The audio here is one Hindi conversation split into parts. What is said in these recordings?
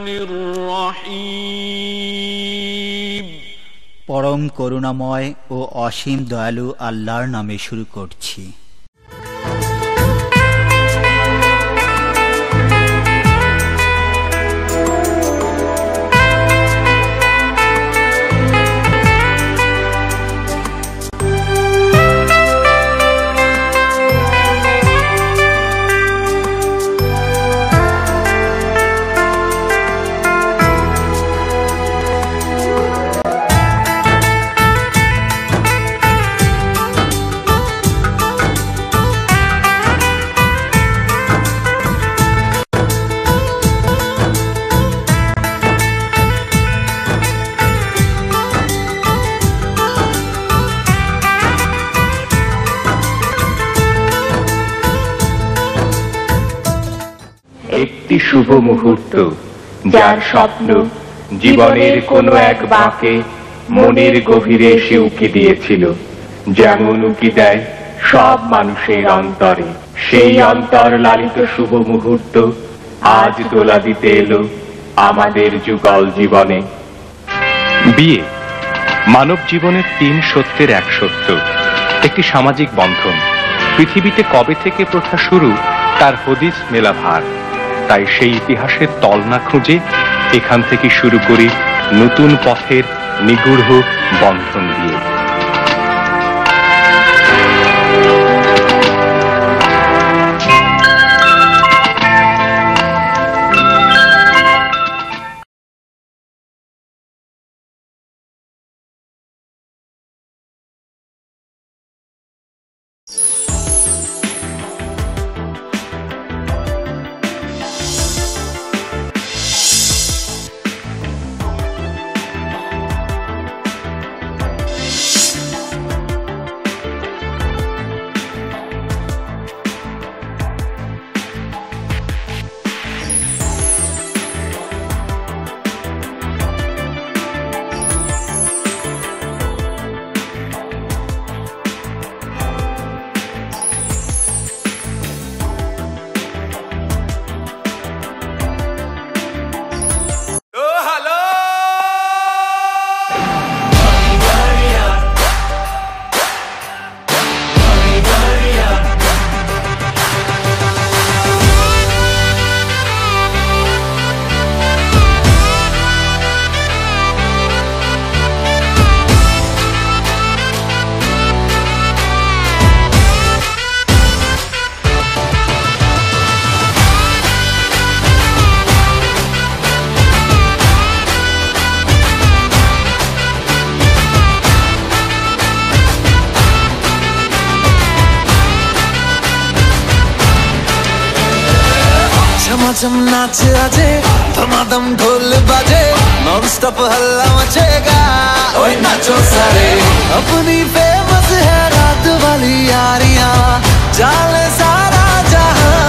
রহমানির রহিম। পরম করুণাময় ও অসীম দয়ালু আল্লাহর নামে শুরু করছি। একটি শুভ মুহূর্ত, যার স্বপ্ন জীবনের কোনো এক বাঁকে মনের গভীরে এসে উকি দিয়েছিল, যেমন উকি দেয় সব মানুষের অন্তরে। সেই অন্তর লালিত শুভ মুহূর্ত আজ দোলা দিতে এলো আমাদের যুগল জীবনে। বিয়ে মানব জীবনের 3 সত্যের এক সত্য, একটি সামাজিক বন্ধন। পৃথিবীতে কবে থেকে প্রথা শুরু তার হদিস মেলা ভার। তাই সেই ইতিহাসের তল না খুঁজে এখান থেকে শুরু করি নতুন পথের নিগূঢ় বন্ধন দিয়ে। झमाझम नाच आजे, धमाधम ढोल बाजे, नॉन स्टॉप हल्ला मचेगा। ओए नाचो सारे, अपनी फेमस है रात वाली यारियां, जाले सारा जहां।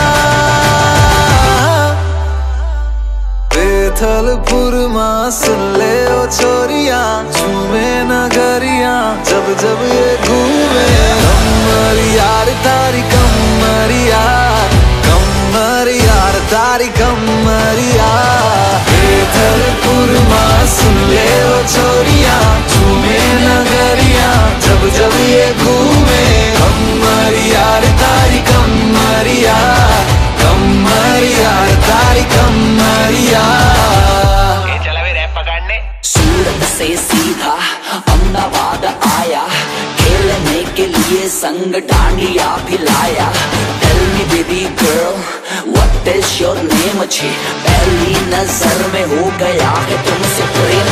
बेथलपुर मां सुन ले ओ छोरियां, झूमे नगरियां जब जब ये घूमे। कमर यार तारी कमर यार, कमर यार तारी कमर यार। बेथलपुर मां सुन ले ओ छोरियां, झूमे नगरियां जब जब ये घूमे। कमर यार तारी कमर यार, कमर यार तारी कमर यार। चला वे रैप पकड़ने। सूरत से सीधा अहमदाबाद आया, खेलने के लिए संग dandiya भिलाया। Tell me baby girl, what is your name? अच्छी पहली नजर में हो गया है तुमसे प्रेम।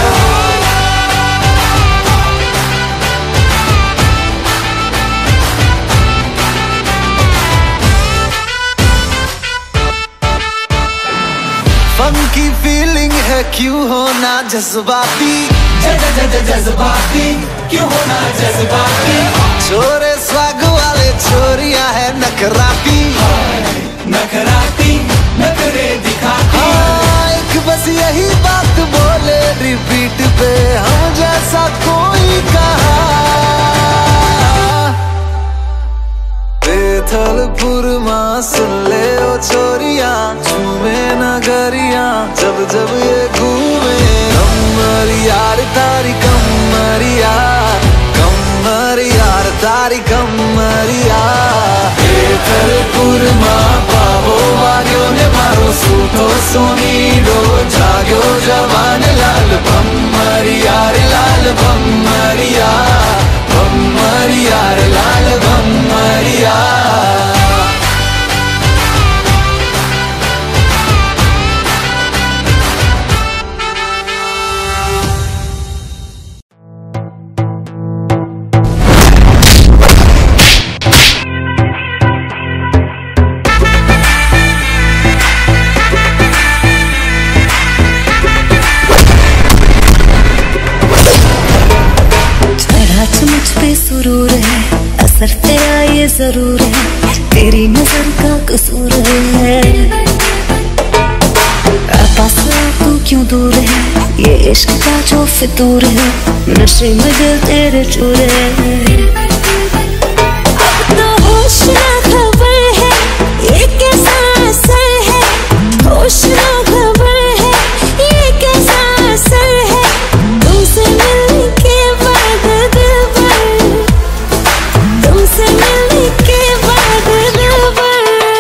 फंकी फीलिंग है क्यों होना जज्बाती, जज्बाती क्यों होना जज्बाती। छोरे स्वाग वाले छोरियां है नखराती, नखराती नखरे दिखाती। एक बस यही बात बोले रिपीट पे, हम जैसा कोई कहा। बेथलपुर मां सुन ले ओ छोरियां, झूमे नगरियां जब जब भम्मरिया रे लाल भम्मरिया, भम्मरिया रे लाल भम्मरिया। सुरूर है, असर तेरा ये जरूर है, तेरी नजर का कसूर है। पास तू क्यों दूर है, ये इश्क का जो फितूर है, नशे में दिल तेरे चूर है। अब तो होश ना खबर है, ये कैसा असर है, होश ना खबर है, ये कैसा असर है, तुमसे मिलने के बाद दिल भर, तुमसे मिलने के बाद दिल भर।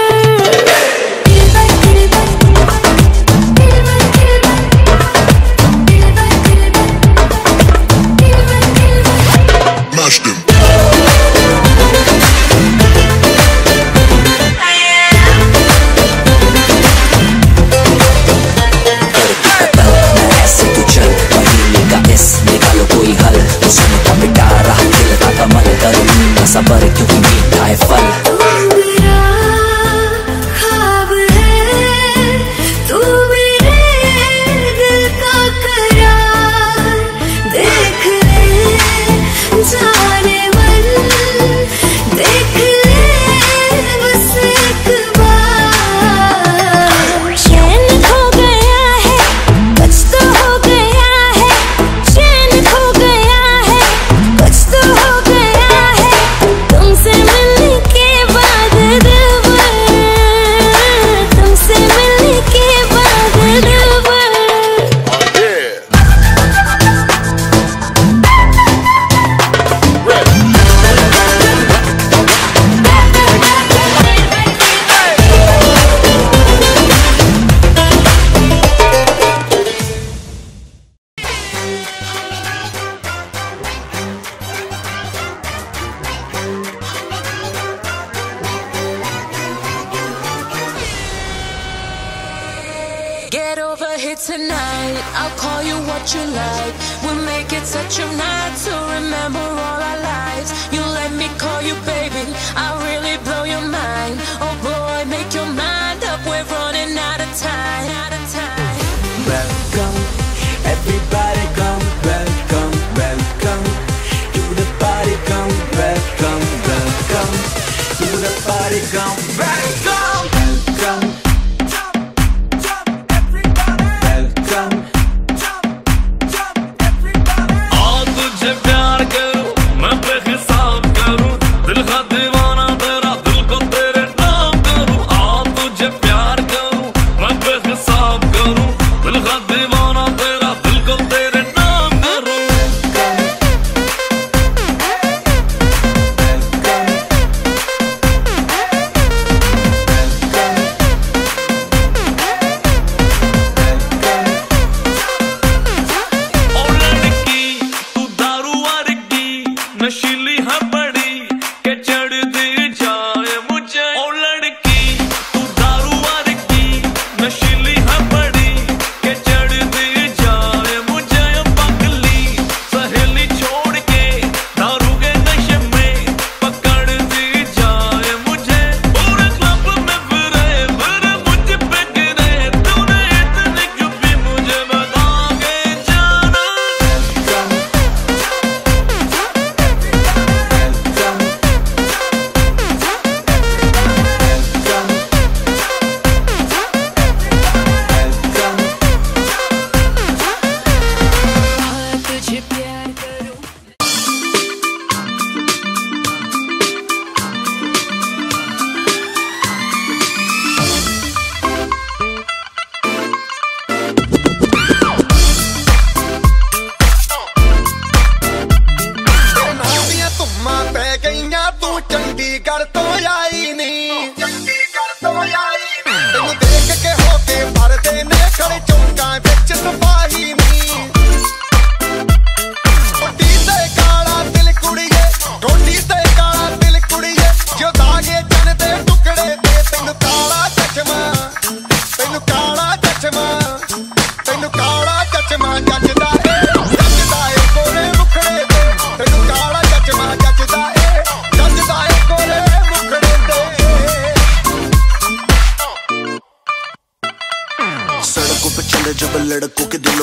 सबर क्योंकि मीठा है फल। तू मेरा ख्वाब है, तू मेरे दिल का करार, देख ले जाने मन, देख ले बस एक बार। चैन खो गया है, कुछ तो हो गया है, चैन खो गया है, कुछ तो हो गया है, तुमसे मिलने के बाद दिल भर, तुमसे मिलने के बाद दिल भर। Get over here tonight, I'll call you what you like. We'll make it such a night to remember all our lives. You let me call you baby, I'll really blow your mind. Oh boy, make your mind up, we're running out of time, out of time. Welcome, everybody come, welcome, welcome to the party, come, welcome, welcome to the party, come, welcome, welcome.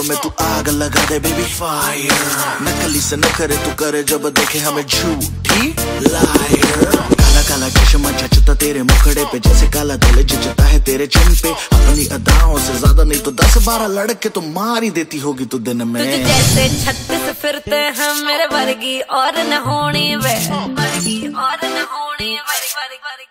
में तू आग लगा दे बेबी फायर। नकली से न करे तू करे जब देखे हमें झूठी लायर। काला काला चश्मा जचता तेरे मुखड़े पे जैसे काला दिल जचता है तेरे चिन पे। अपनी अदाओं से ज्यादा नहीं तो 10-12 लड़के तो मार ही देती होगी तू दिन में। तुझे जैसे 36 फिरते हैं मेरे वर्गी और न होनी वे, वर्गी और न होनी वर्गी।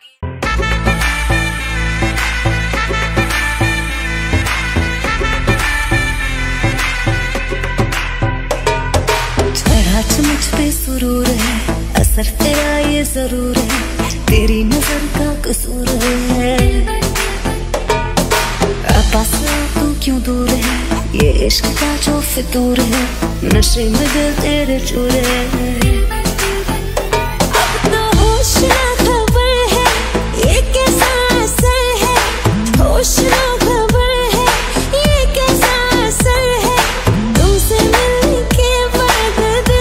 मुझ पे सुरूर है, असर तेरा ये जरूर है, तेरी नजर का कसूर है। पास तू क्यों दूर है, ये इश्क का जो फितूर है, नशे में दिल तेरे चूर है। अब तो होश ना खबर है, ये कैसा असर है, होश ना खबर है, ये कैसा असर है, तुमसे मिलने के बाद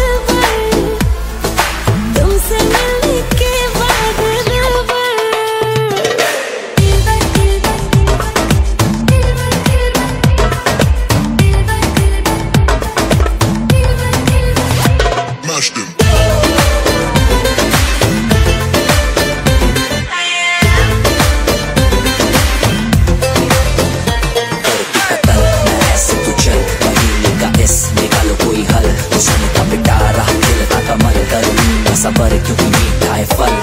सबर क्योंकि मीठा है फल।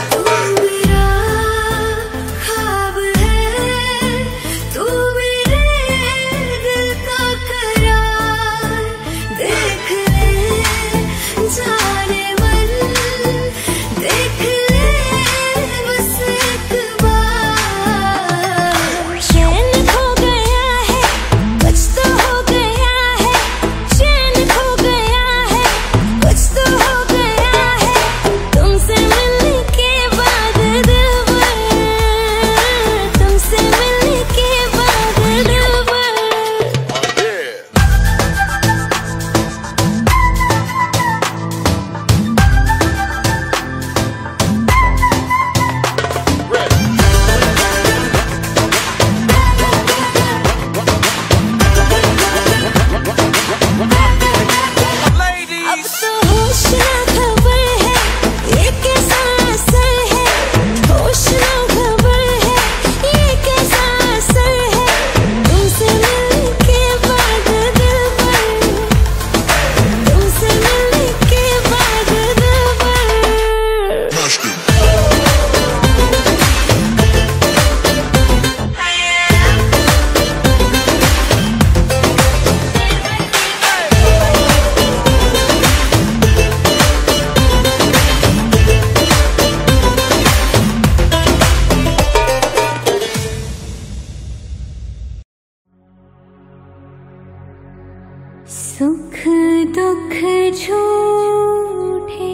सुख दुख झूठे,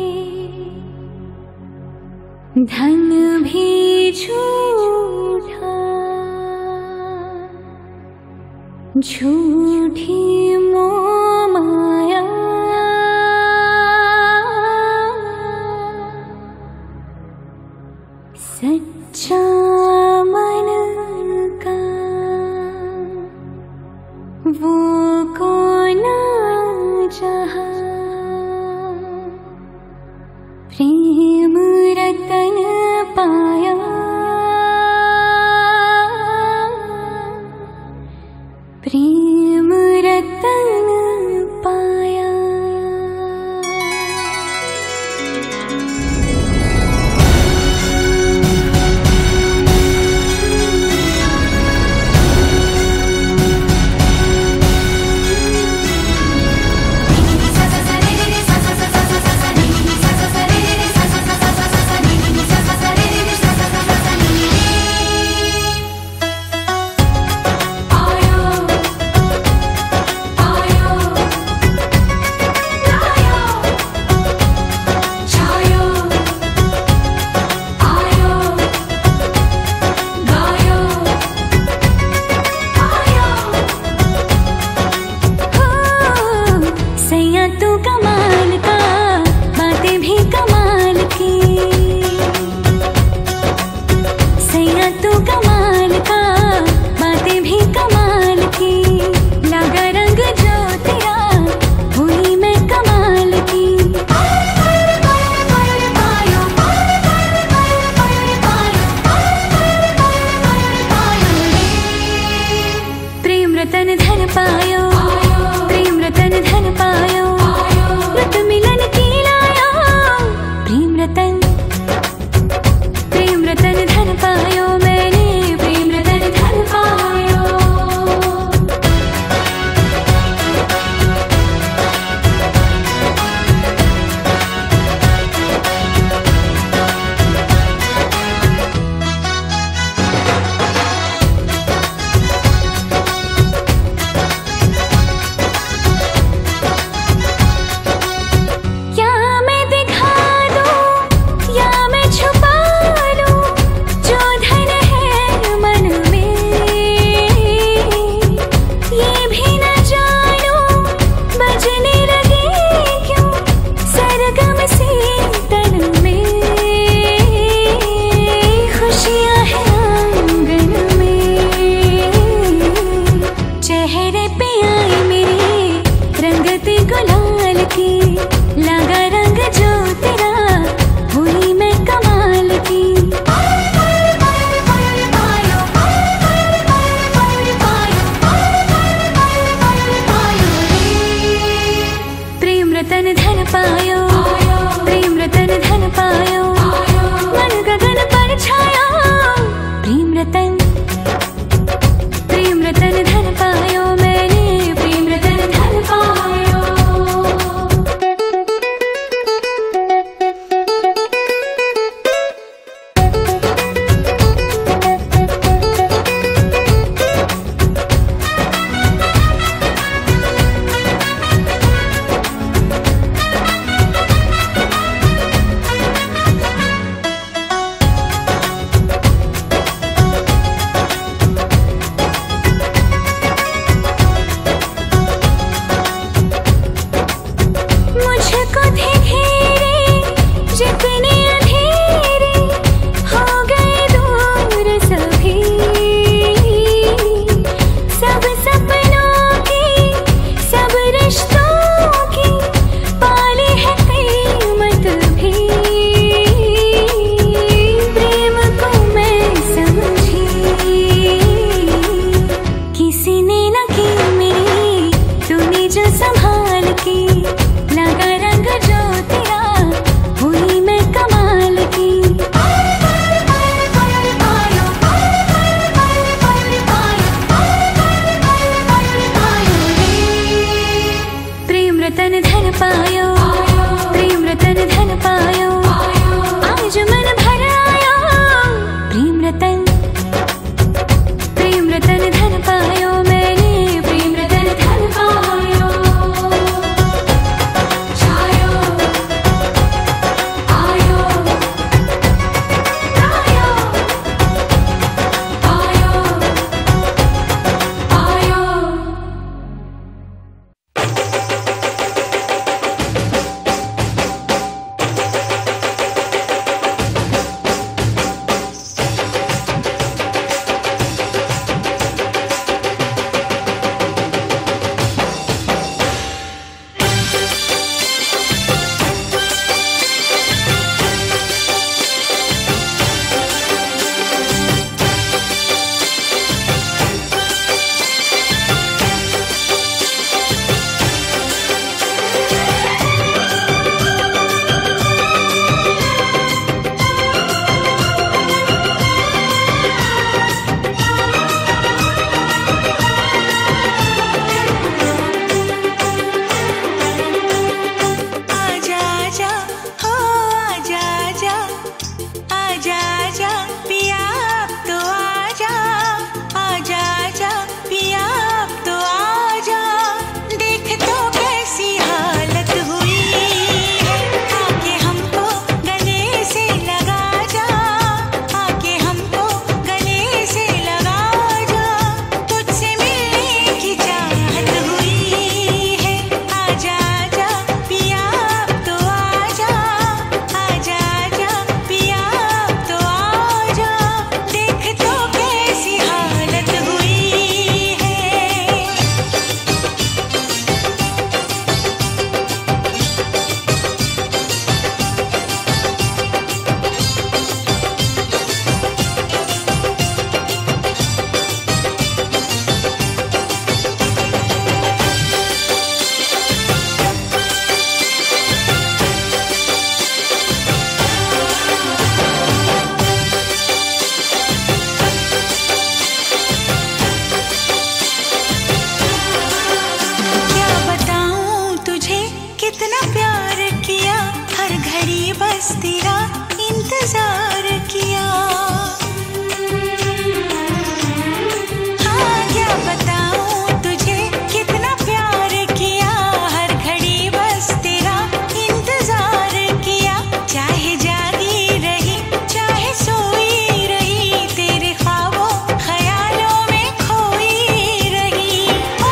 धन भी झूठा, झूठी मोह माया, सच्चा मन का वो कौन जहाँ, प्रेम रतन पाया, प्रेम रतन पाया। Chayo बस तेरा इंतजार किया। हाँ क्या बताऊं तुझे कितना प्यार किया, हर घड़ी बस तेरा इंतजार किया। चाहे जागी रही चाहे सोई रही, तेरे ख्वाबों ख्यालों में खोई रही।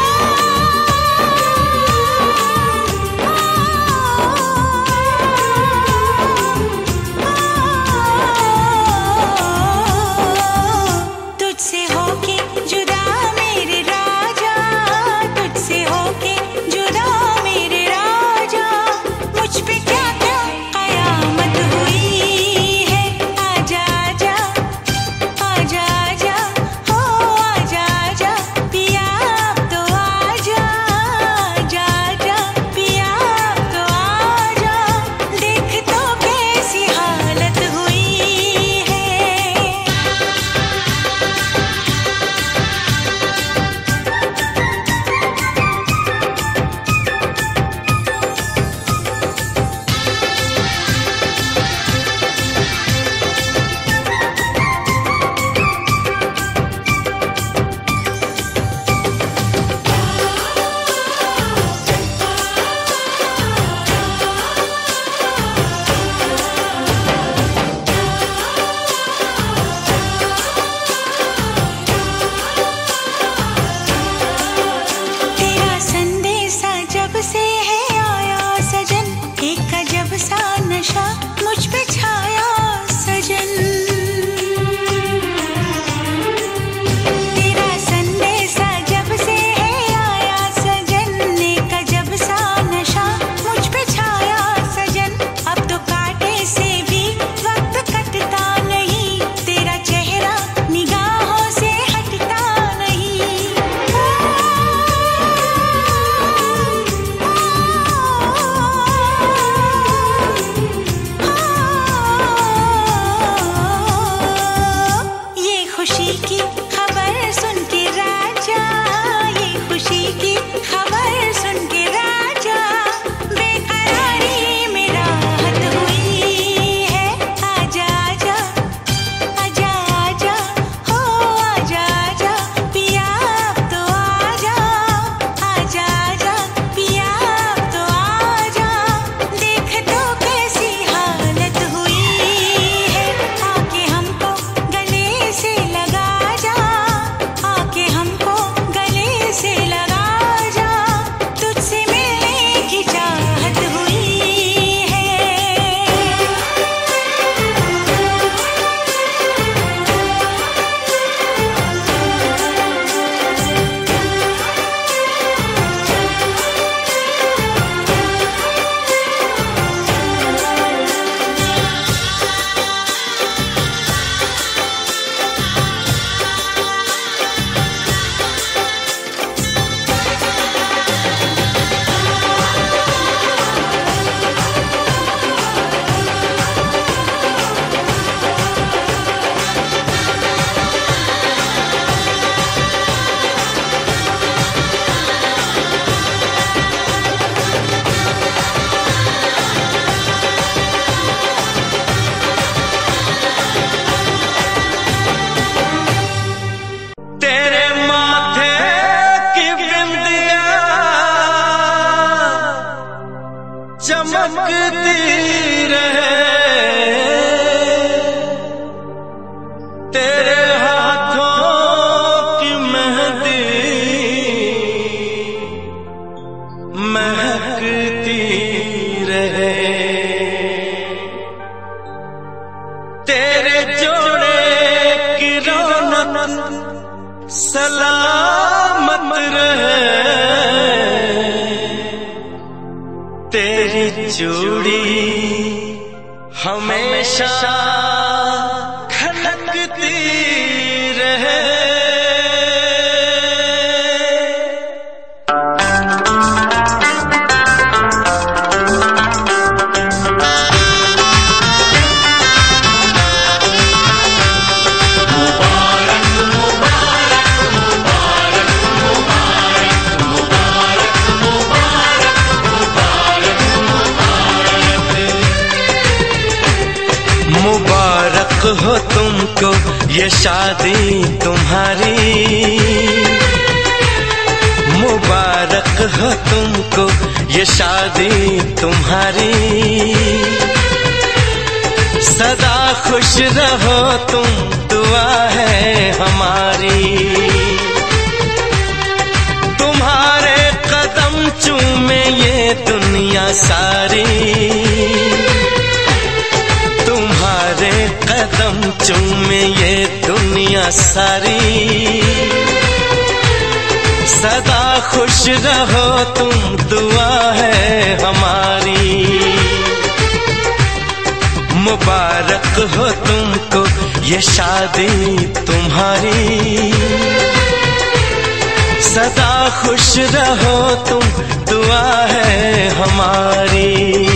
तुझसे होके जुदा मेरे राजा, तुझसे होके जुदा मेरे राजा, मुझ पे क्या क्या कयामत हुई है। आजा आजा आजा आजा हो आजा आजा पिया अब तो आजा, आजा आजा पिया अब तो आजा, देख तो कैसी हालत हुई है। तेरा संदेशा जब से है आया सजन, एक अजब सा नशा मुझ पे छाया सजन। तेरा संदेशा जब से है आया सजन, एक अजब सा नशा मुझ पे छाया सजन। अब तो कांटे से भी वक्त कटता नहीं, तेरा चेहरा निगाहों से हटता नहीं। ये खुशी की खबर सुन के राजा, ये खुशी की खबर सुन के राजा, बेकरारी में राहत हुई है। आजा आजा आजा आजा हो आजा आजा पिया अब तो आजा, आजा आजा पिया अब तो आजा, देख तो कैसी हालत हुई है। आके हमको गले से लगा जा, आके हमको गले से लगा जा, तुझसे मिलने की चाहत हुई है। तेरे माथे की बिंदिया चमकती रहे, तेरे हाथों की मेहंदी महकती रहे, तेरे जोड़े की रौनक सलामत रहे, तेरी चूड़ी हमेशा खनकती रहे। तुमको ये शादी तुम्हारी, मुबारक हो तुमको ये शादी तुम्हारी। सदा खुश रहो तुम, दुआ है हमारी। तुम्हारे कदम चूमे ये दुनिया सारी, तुम्हारे कदम चूमे ये दुनिया सारी। सदा खुश रहो तुम, दुआ है हमारी। मुबारक हो तुमको ये शादी तुम्हारी। सदा खुश रहो तुम, दुआ है हमारी।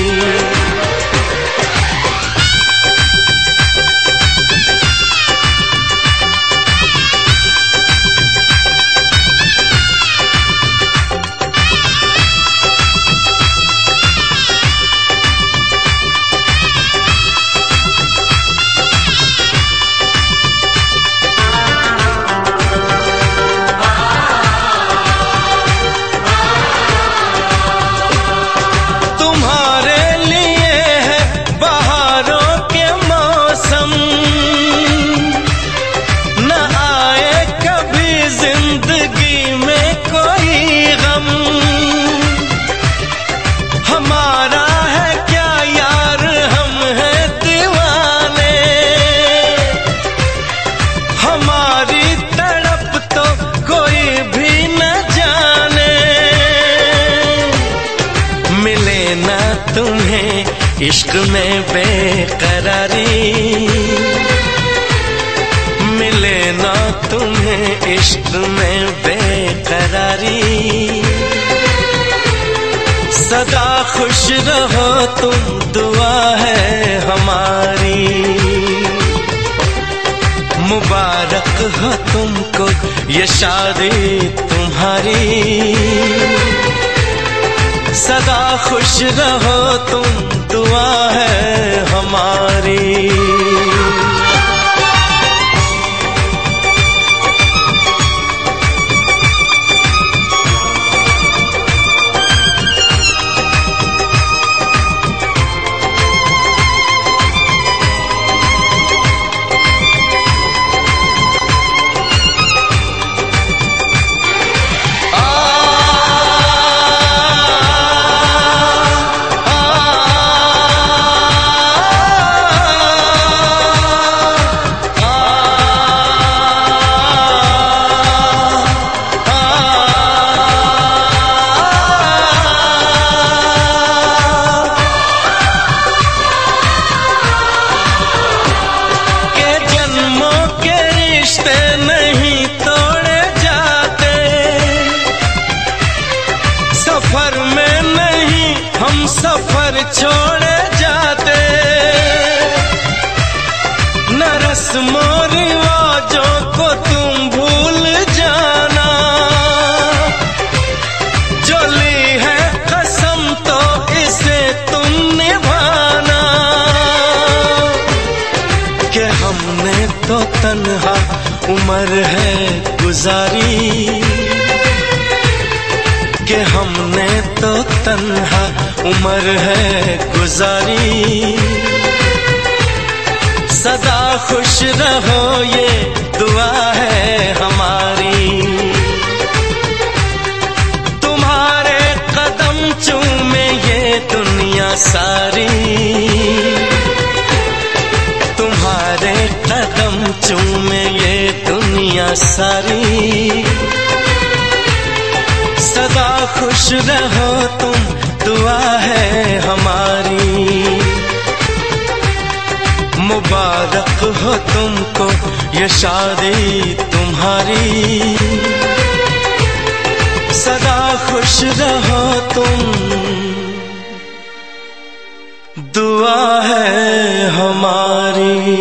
इश्क में बेकरारी मिले ना तुम्हें, इश्क में बेकरारी। सदा खुश रहो तुम, दुआ है हमारी। मुबारक हो तुमको ये शादी तुम्हारी। सदा खुश रहो तुम, दुआ है हमारी। सफर छोड़े जाते न रस्मों रिवाजों को तुम भूल जाना। जो ली है कसम तो इसे तुम निभाना। कि हमने तो तन्हा उम्र है गुजारी, कि हमने तो तन्हा उम्र है गुजारी। सदा खुश रहो ये दुआ है हमारी। तुम्हारे कदम चूमे ये दुनिया सारी, तुम्हारे कदम चूमे ये दुनिया सारी। सदा खुश रहो तुम, दुआ है हमारी। मुबारक हो तुमको ये शादी तुम्हारी। सदा खुश रहो तुम, दुआ है हमारी।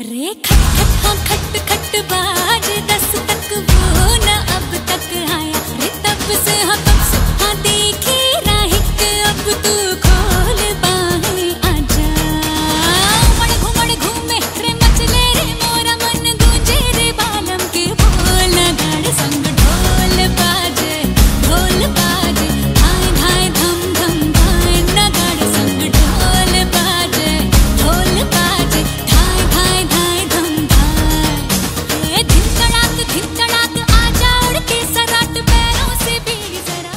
अरे खट खट हाँ खट खट बाज 10 तक वो न अब तक आया रे तब से हाँ तब से हाँ देखी राहिक अब तू खोल बाहें आजा उमड़ घूमे रे मचले रे मोरा मन गूंजे रे बालम के बोल गाड़ संग ढोल बाजे धाय धाय धम धम धाय नगाड़ संग ढोल बाजे धाय धाय धाय धम धाय धिन तड़ाक आजा उड़ के सराट पैरों से बीड़ी जरा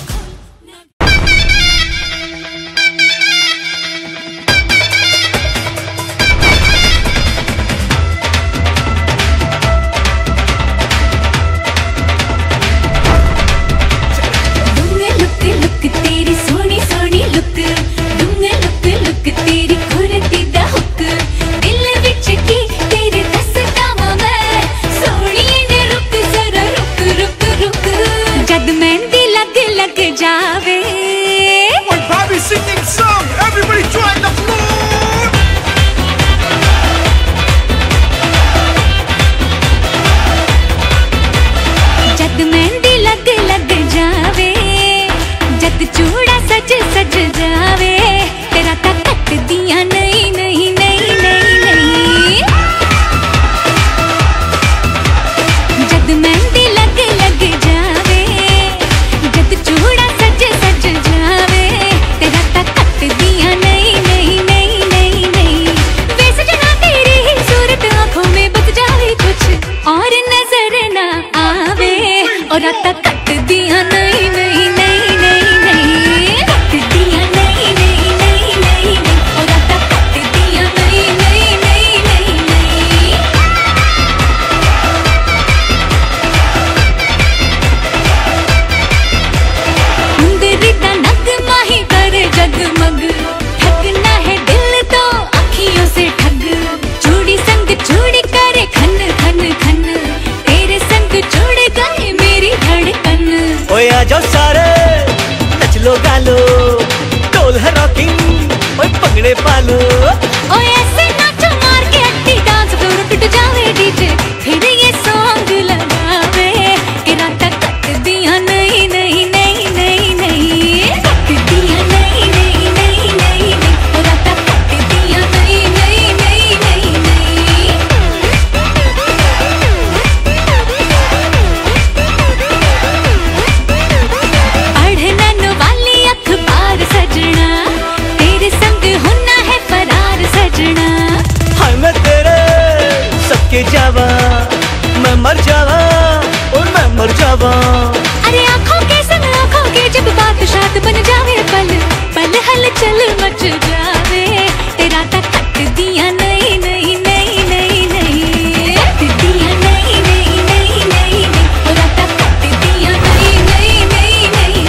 लुक तेरी सोनी सोनी लुक लुक तेरी खुरती दा हुक दिल विच की तेरे दसदा मैं सोनिए ने रुक जरा रुक जद मेहंदी लग जावे When Bobby's singing song, everybody join the floor. जद मेहंदी लग जावे जद चूड़ा सज जावे तेरा ता कट दिया नहीं जद मेहंदी लग जावे जद चूड़ा सज जावे तेरा ता कट दिया नहीं वे सजना तेरी ही सूरत आंखों में बस जाए कुछ और नजर ना आवे और आता कट दिया नहीं कट दिया नहीं और आता कट दिया नहीं मुंदरी दा नगमा ही करे जगमग ठगना है दिल तो अखियों से ठग चूड़ी संग चूड़ी करे खन तेरे संग जोड़ गए मेरी धड़कन ओए आ जाओ सारे नच लो गालो ढोल है रॉकिंग ओए पगड़े पालो ओए ऐसे नाचो मार के अट्टी डांस फ्लोर टूट जावे डीजे फिर ये सॉन्ग लगावे कि रात कट दिया नहीं कट दिया नहीं और रात कट दिया नहीं पढ़ने वाली अखबार सजना तेरे संग होना है फरार सजना हाय मैं तेरे सबके जावा मैं मर जावा और मैं मर जावा अरे आँखों के संग आँखों के जब बात शाद बन जावे पल हलचल मच जावे तेरा ता कट दिया नहीं कट दिया नहीं और आता कट दिया नहीं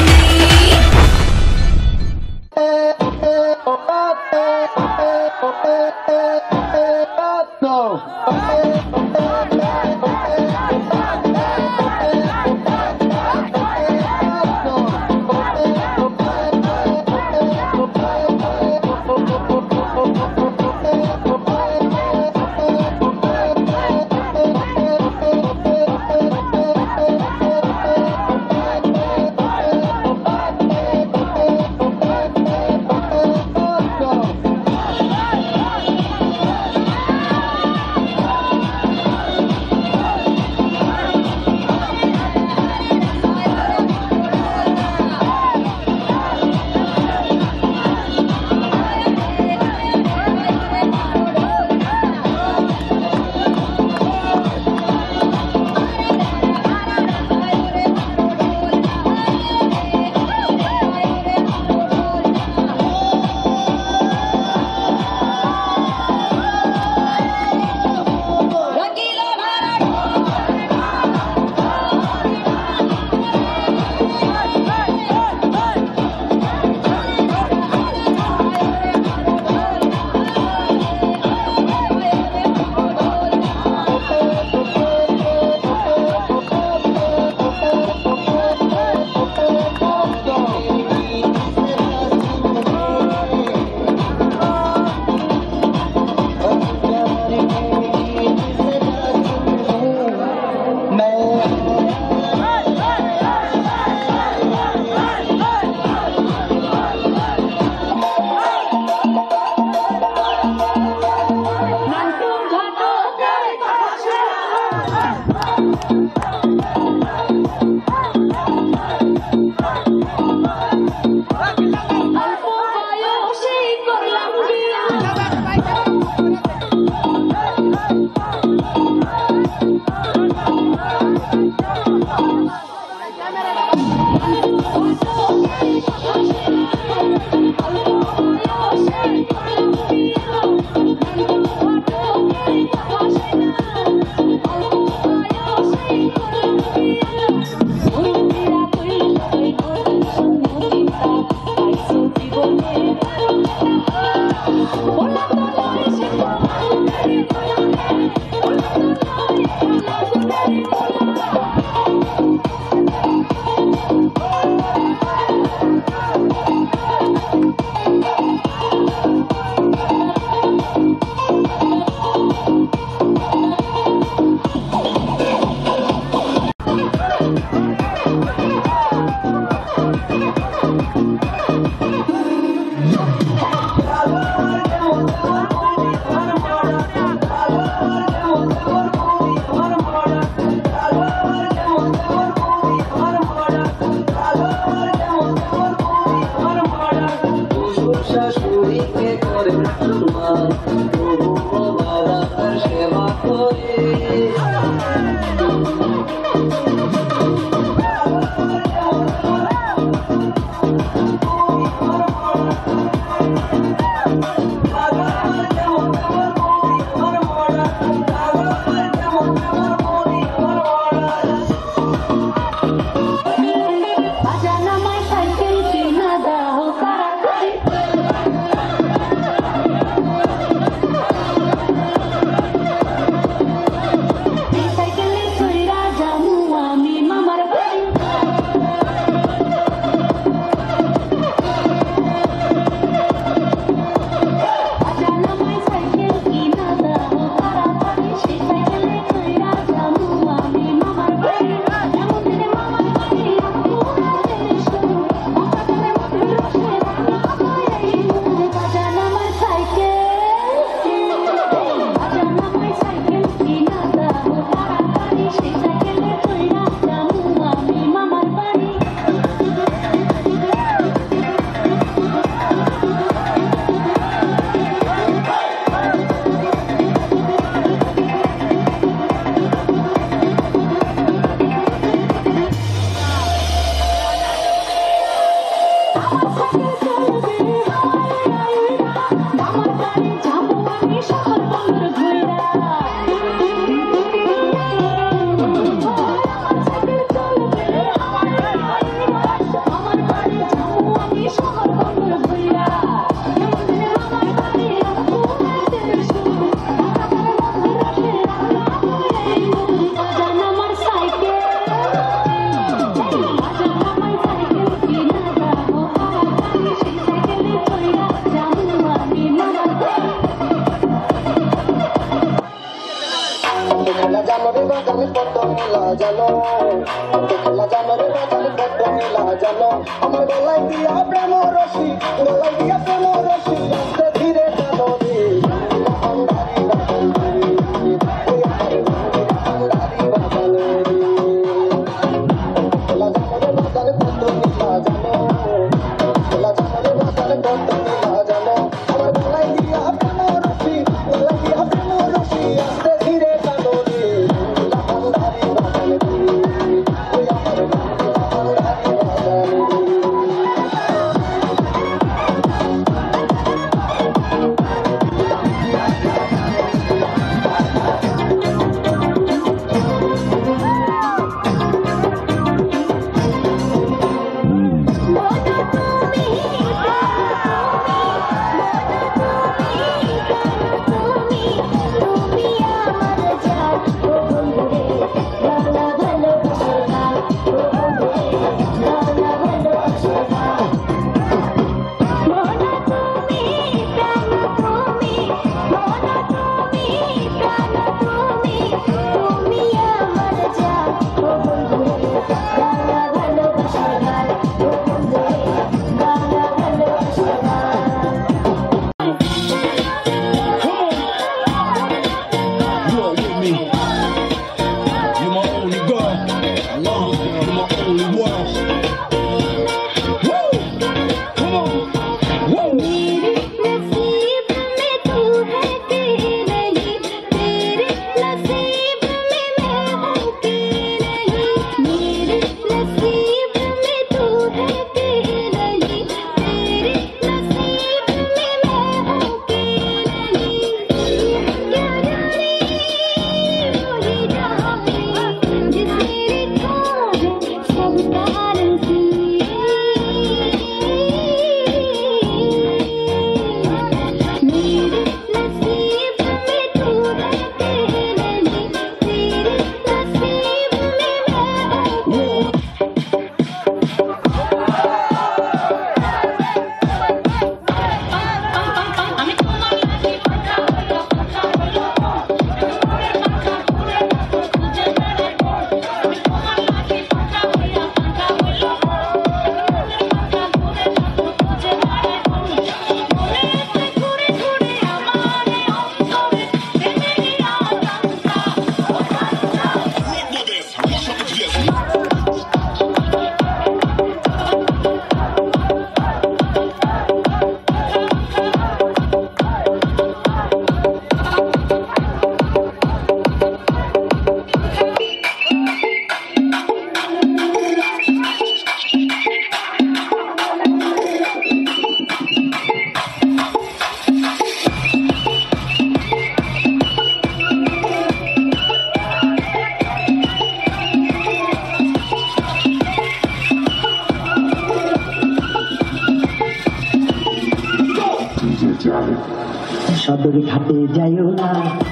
সদর ঘাটে যাইও না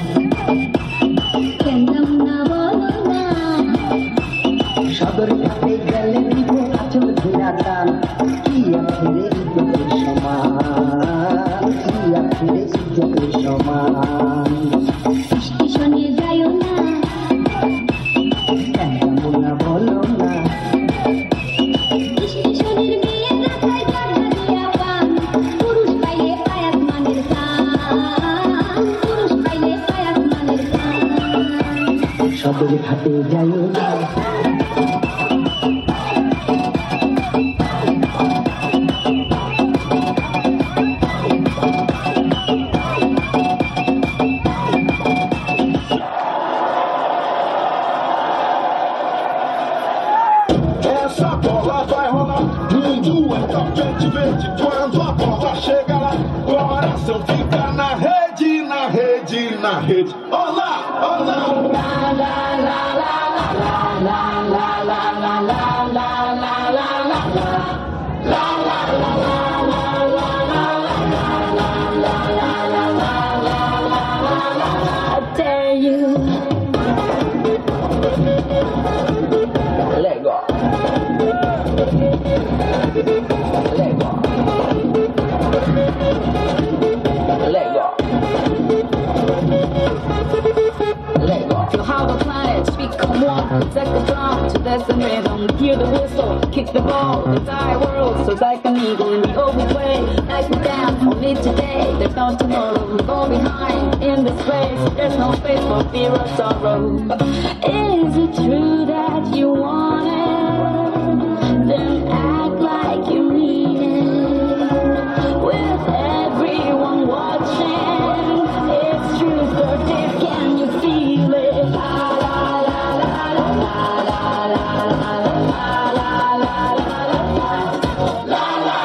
সদর ঘাটে গেলে দিব আচল ঘেরা টান কি আখেরে ইজ্জতের সমান কি আখেরে ইজ্জতের সমান স্টেশনে যাইও না কেমন না বলো না স্টেশনের মেয়ে রাখায় জায়গা দিয়া পান পুরুষ পাইলে পায়াস মানের গান পুরুষ পাইলে পায়াস মানের গান সদর ঘাটে যাইও না Essa bola vai rolar muito, então vente, vente. Quando a bola chega lá, coração fica na rede, na rede, na rede. Olá, olá. La la la la la la la la la la la la la la la. La la la la la la la la la la la la la. I dare you. Let go. Let go. Let go. Let go. Feel how the planets speak come one. Protect the drum to that's the rhythm. Hear the whistle, kick the ball. The entire world soars like an eagle in the open way. Like we dance only today. There's no tomorrow. We go behind in this race. There's no space for fear or sorrow. Is it true that you want it? Then act like you mean it. With everyone watching, it's truth or dare. Can you feel it? La la la la la la la la la la la la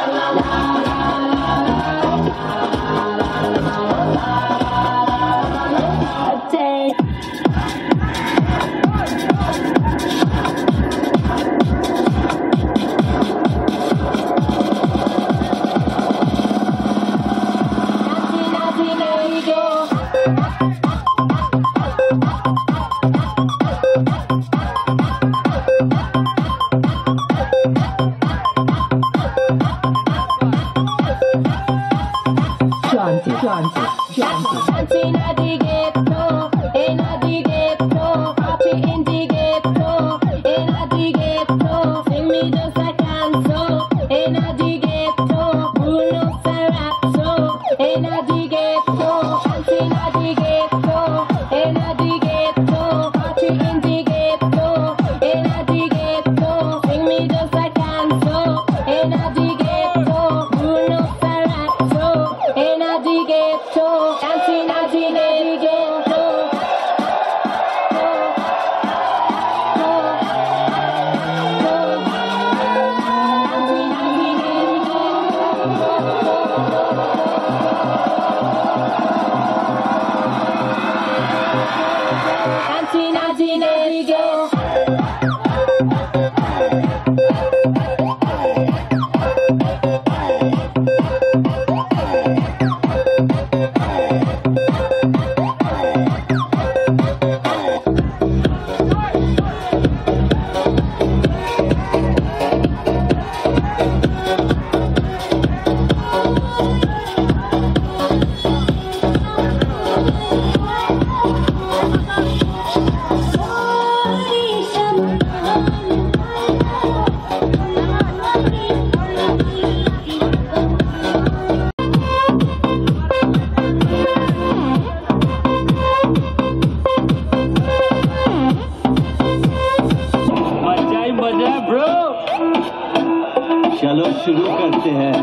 चलो शुरू करते हैं।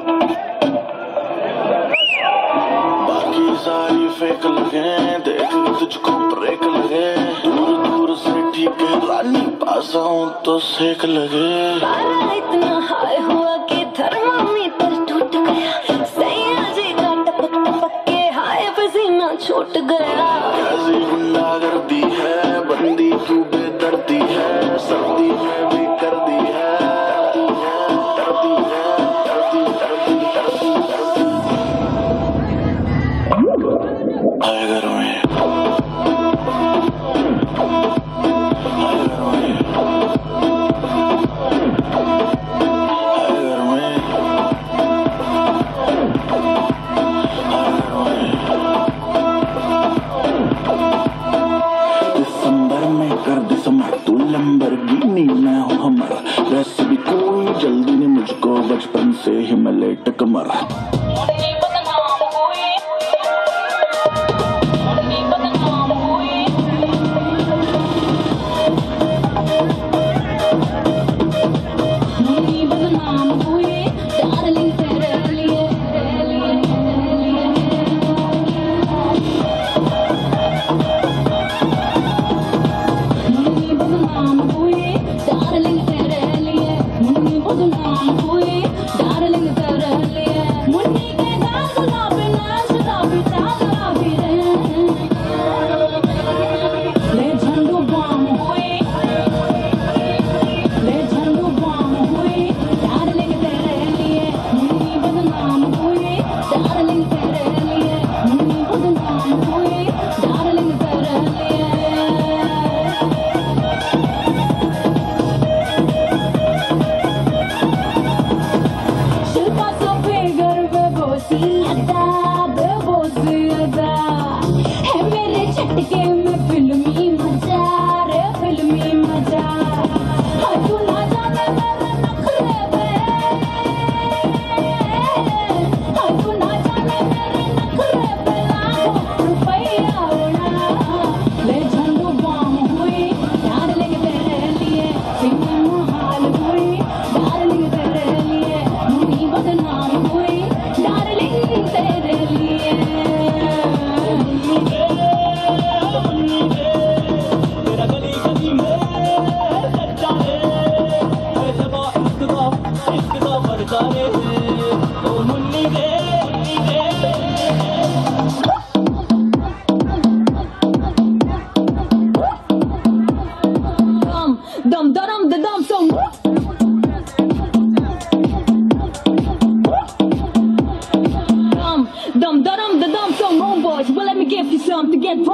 बाकी सारी फेक लगे, देख तुझको ब्रेक लगे, दूर दूर से ठीक है रानी, पास आऊं तो सेक लगे। इतना हाय हुआ कि थर्मामीटर टूट गया, सैया जी का टपक टपक के हाय पसीना छूट गया। कैसी गुंडागर्दी है, बंदी तू बेदर्दी है, सर्दी में भी कर दी है, डरती है, डरती है, डरती डरती डरती डरती।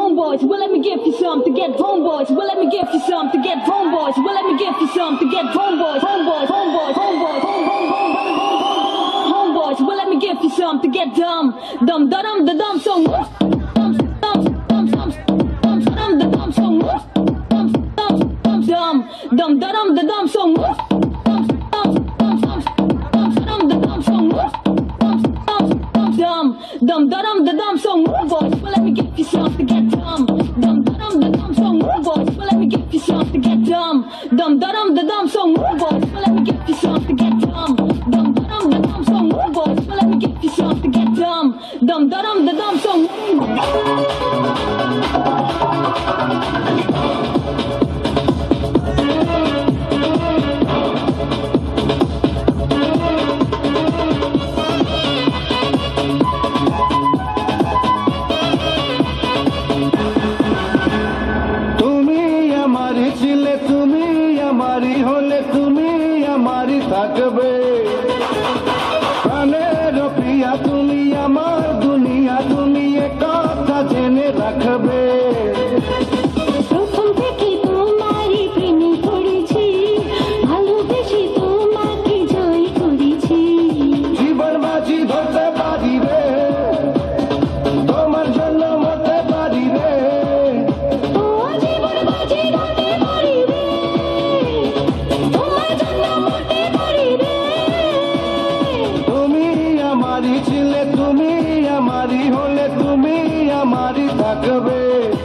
homeboys. Well, let me give you some to get homeboys. Well, let me give you some to get homeboys. Well, let me give you some to get homeboys. Homeboys, homeboys, homeboys, homeboys. Well, let me give you some to get dumb, dumb, dumb, the dumb song. Dum da dum da dum song. Dum da dum da dum song. Boys, well let me give you some to get dumb. Dum da dum da dum song. Boys, well let me give you some to get dumb. Dum da dum da dum song. Boys, well let me give you some to get dumb. Dum da dum da dum song. Boys, well let me give you some to get dumb. Dum da dum da dum song. থাকবে প্রাণের প্রিয়া তুমি আমার দুনিয়া তুমি এ কথা জেনে রাখবে প্রথম থেকে তোমারই প্রেমে পড়েছি ভালোবেসে তোমাকে জয় করেছি জীবন বাজি ধরতে পারি রে তোমার জন্য মরতে পারি রে ও জীবন বাজি ধরতে পারি রে তোমার জন্য মরতে পারি রে তুমি আমারই ছিলে তুমি আমারই হলে তুমি আমারই থাকবে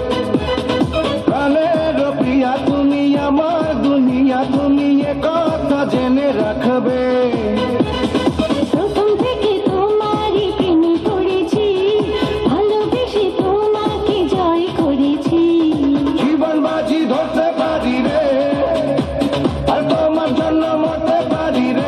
প্রাণের প্রিয়া তুমি আমার দুনিয়া তুমি এ কথা জেনে রাখবে প্রথম থেকে তোমারই প্রেমে পড়েছি ভালোবেসে তোমাকে জয় করেছি জীবন বাজি ধরতে পারি রে আর তোমার জন্য মরতে পারি রে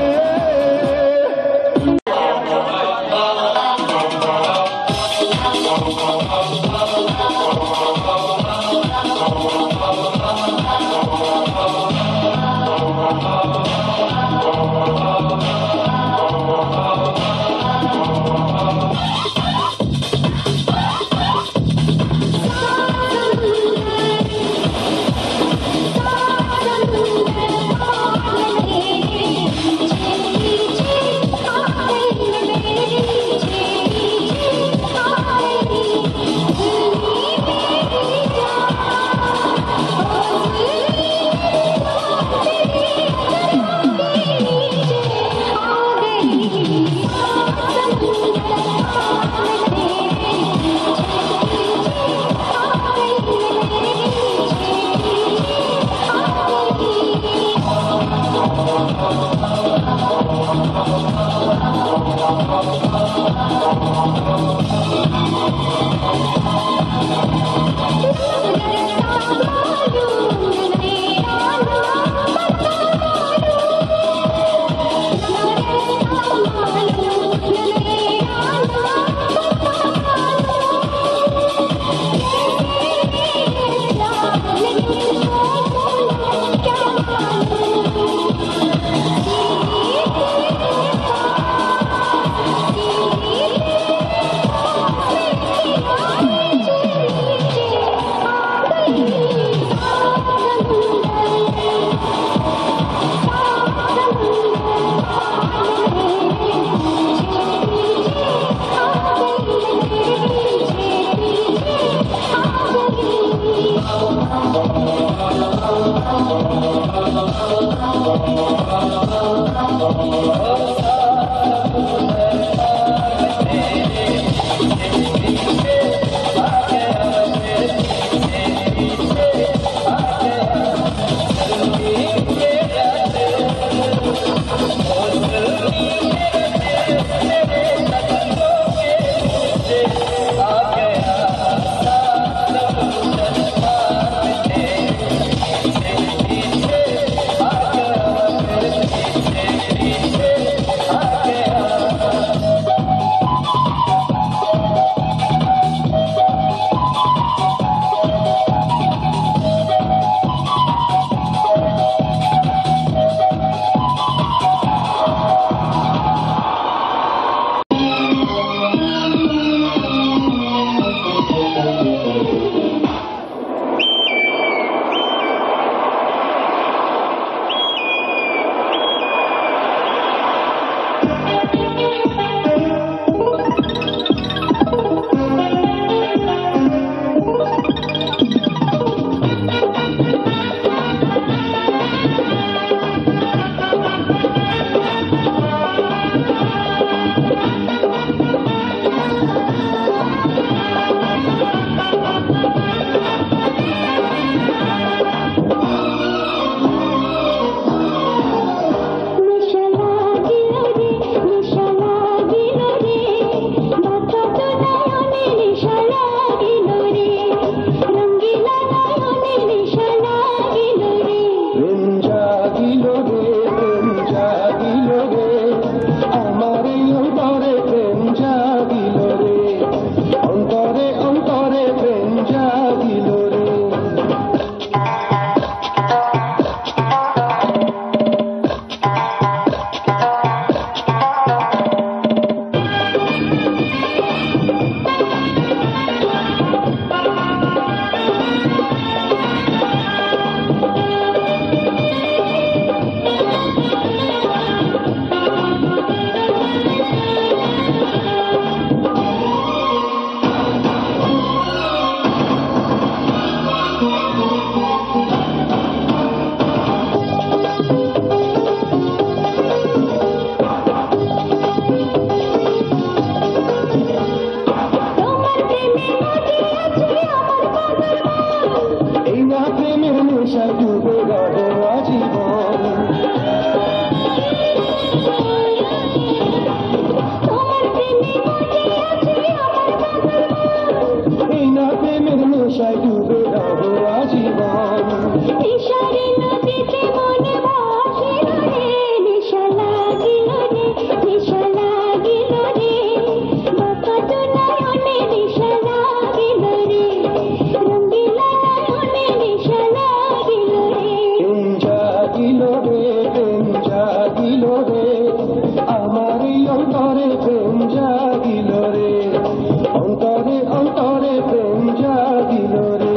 আজীবন নেশারে নদীতে মনে ভাসিল রে নেশা লাগিল রে নেশা লাগিল রে বাঁকা তো নয়নে নেশা লাগিল রে রঙ্গিলা নয়নে নেশা লাগিল রে প্রেম জাগিল রে প্রেম জাগিল রে আমার এই অন্তরে প্রেম জাগিল রে অন্তরে অন্তরে প্রেম জাগিল রে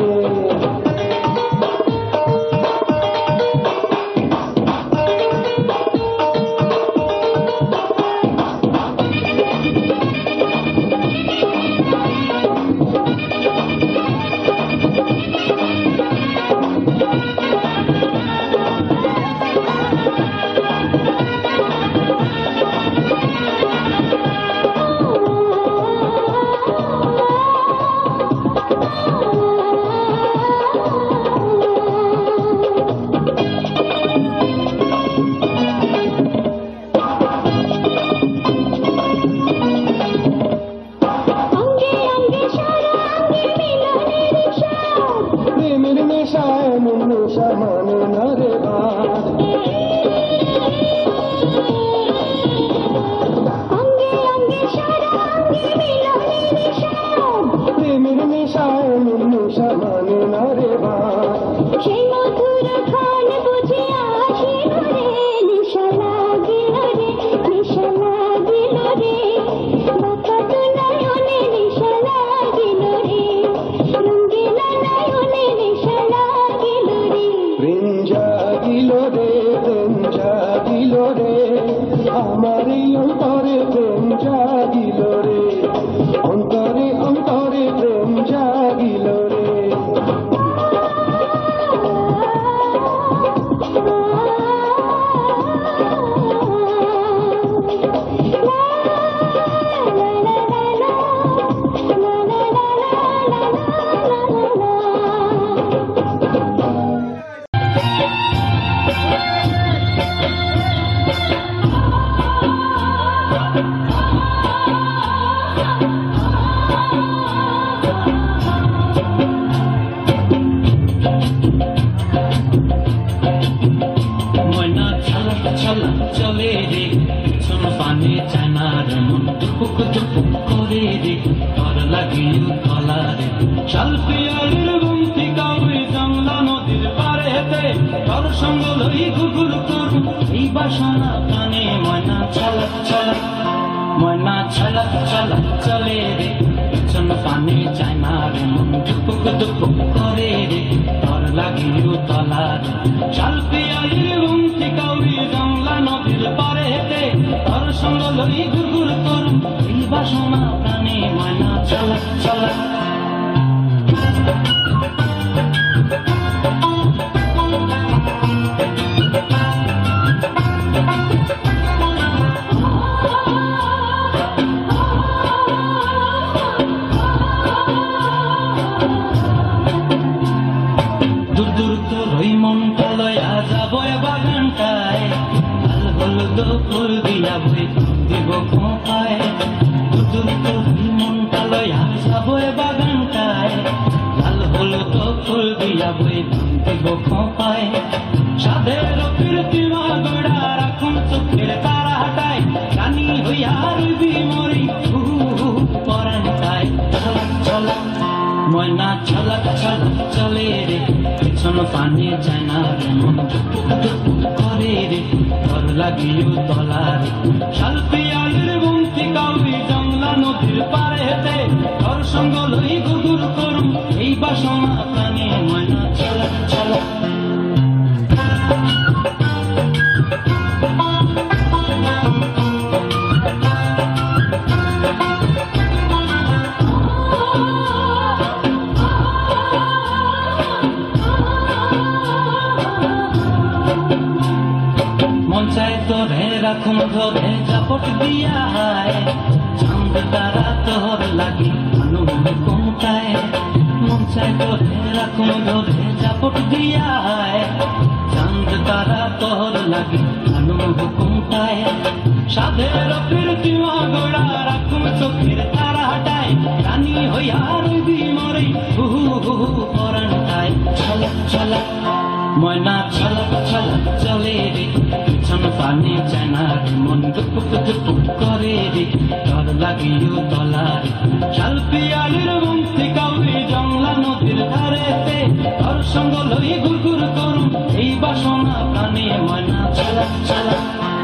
প্রেমের নেশায় মন নেশা মানে না রে বাপ প্রেমের নেশায় মন নেশা মানে না রে বাপ সেই মধুর খান বুঝে আসিল রে নেশা লাগিল রে নেশা লাগিল রে বাঁকা তো নয়নে নেশা লাগিল রে রঙ্গিলা নয়নে নেশা লাগিল রে প্রেম জাগিল রে প্রেম জাগিল রে আমার এই অন্তরে প্রেম জাগিল রে অন্তরে অন্তরে প্রেম জাগিল রে ময়না ছালা ছালা চলে রে শোন পানে চায়নার মন টুপুক টুপুক করে রে তোর লাগিল কলা রে শাল পিয়ালির বন্তি গাউরে জংলা নদীর পারেতে তোর সঙ্গ লই গুগুর করু এই বাসনা কানে ময়না ছালা ছালা ময়না ছালা ছালা চলে রে শোন পানে চায়নার মন টুপুক টুপুক করে রে তোর লাগিল তলা রে শাল পিয়ালির বন্তি গাউরে জংলা নদীর পারেতে তোর সঙ্গ লই গুগুর করু এই বাসনা কানে ময়না ছালা ছালা দূর দূর তোর ওই মনটা লয়া যাব বাগানটায় লাল হলুদ ফুল দিয়া বই দিব খোঁপায় দূর দূর তোর ওই মনটা লয়া যাব বাগানটায় লাল হলুদ ফুল দিয়া বই দিব খোঁপায় সাধের প্রীতিমা গোড়া রাখুন চোখের তারা হাটায় রানী হইয়া রইবি মরি পরানটায় চলা চলা ময়না ছলা ছলা চলে রে পেছন পানে যায় না রে মন টুকুক টুকুক করে রে তোর লাগিও তলা রে শাল পিয়ালির বন্তি গাউরি জংলা নদীর পারেতে তোর সঙ্গ লই গুগুর করু এই বাসনা কানে ময়না ছলা ছলা মন চায় তোরে রাখুন ধরে জাপট দিয়া হায় চাঁদ তারা তোর লাগি অনুকম চায় মন চায় তোরে রাখুন ধরে জাপট দিয়া হায় চাঁদ তারা তোর লাগি অনুকম চায় সাধের প্রীতিমা গোড়া রাখুন চোখের তারা হাটায় রানী হইয়া রইবি মরি হু হু পরান চায় ছলক ময়না ছলক ছলক চলে রে পিছন পানে জানা রে মন টুকুক টুকুক করে রে ডর লাগিও তলারে শালপিয়ালির মুক্তি কাউরি জংলা নদীর ধারেতে তোর সঙ্গ লই গুরগুর করুম এই বাসনা প্রাণে ময়না ছলক ছলক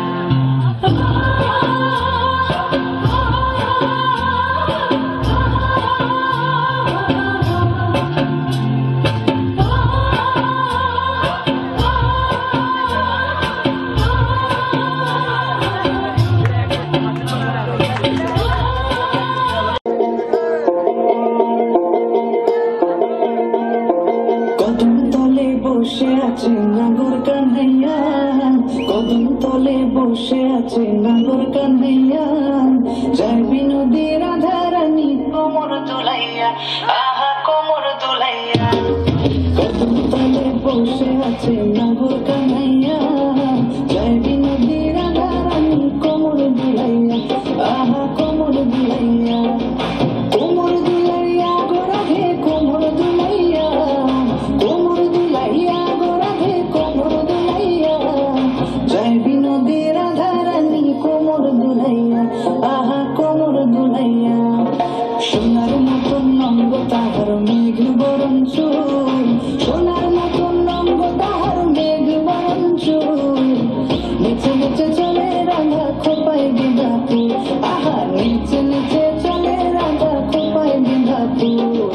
বসে আছে নাগর কান্হাইয়া কদম তলে বসে আছে নাগর কান্হাইয়া যাইবি নদীর রাধারানী কোমর দুলাইয়া আহা কোমর দুলাইয়া কদম তলে বসে আছে নাগর কান্হাইয়া যাইবি নদীর রাধারানী কোমর দুলাইয়া আহা কোমর দুলাইয়া কোমর দুলাইয়া গোরাধে কোমর দুলাইয়া কোমর দুলাইয়া গোরাধে কোমর দুলাইয়া যাইবি নদীর রাধারানী কোমর দুলাইয়া আহা কোমর দুলাইয়া সোনার মতন নঙ্গ তাহার মেঘ বরণ চুল সোনার মতন নঙ্গ তাহার মেঘ বরণ চুল নিচে নিচে চলে রাধা খোপায় বিধাতু আহা নিচে নিচে চলে রাধা খোপায় বিধাতু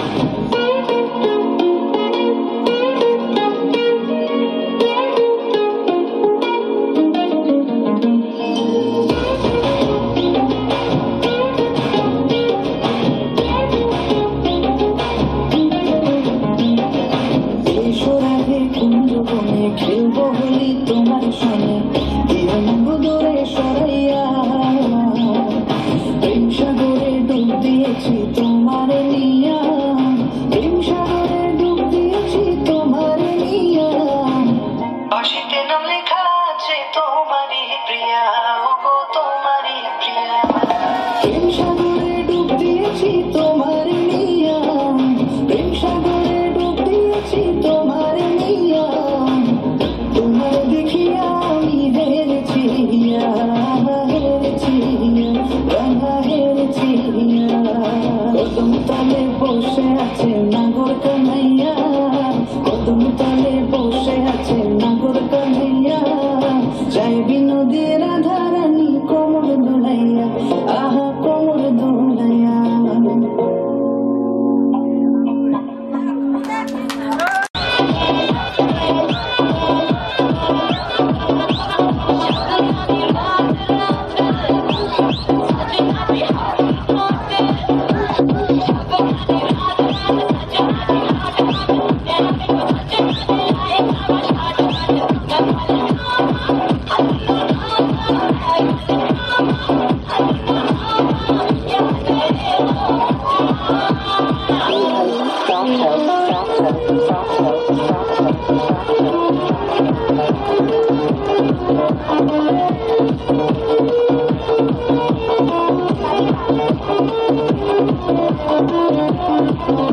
খেলবো হলি তোমার সঙ্গে দিয়ে নেব দূরে সরাইয়া প্রেম সাগরে ডুব দিয়েছি তোমার নিয়া প্রেম সাগরে ডুব দিয়েছি তোমার নিয়া বাঁশিতে নাম লেখা আছে তোমারই প্রিয়া ওগো তোমারই প্রিয়া প্রেম সাগরে ডুব দিয়েছি তোমার নিয়া প্রেম সাগরে ডুব দিয়েছি তোমার নিয়া তোমার দেখিয়া আমি হেরেছি হেরেছি রাধা হেরেছি কদম তলে বসে আছে নাগর কান্হাইয়া কদম তলে বসে আছে নাগর কান্হাইয়া যাইবি নদীর রাধারানী কোমর দুলাইয়া আহা কোমর দুলাইয়া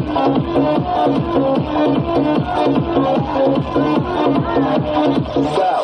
Yeah.